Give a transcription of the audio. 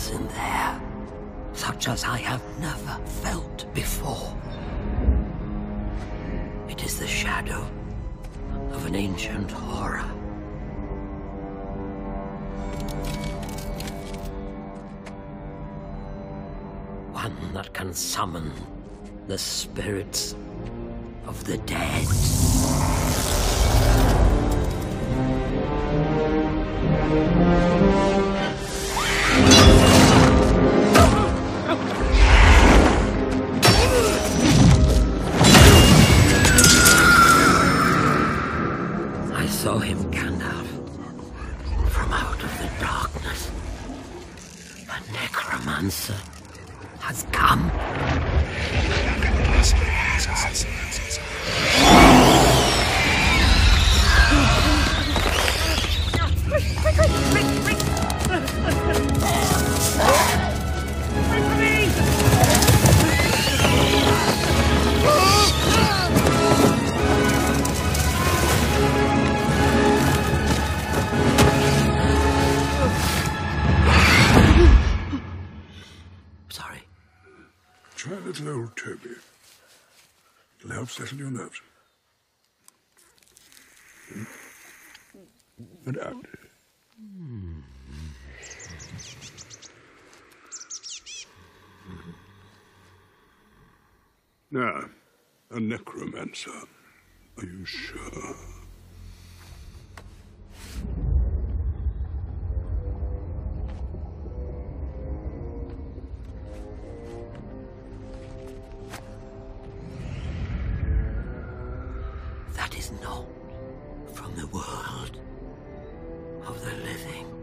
presence in there, such as I have never felt before. It is the shadow of an ancient horror. One that can summon the spirits of the dead. I saw him, Gandalf, from out of the darkness. A necromancer has come. Sorry. Try a little old Toby. It'll help settle your nerves. And out. Now, a necromancer. Are you sure? That is not from the world of the living.